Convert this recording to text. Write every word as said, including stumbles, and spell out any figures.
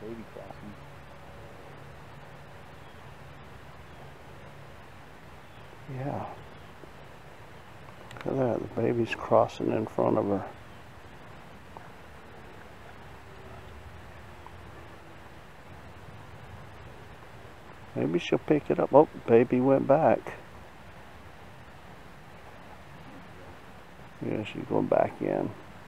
baby crossing. Yeah. Look at that, the baby's crossing in front of her. Maybe she'll pick it up. Oh, baby went back. Yeah, she's going back in.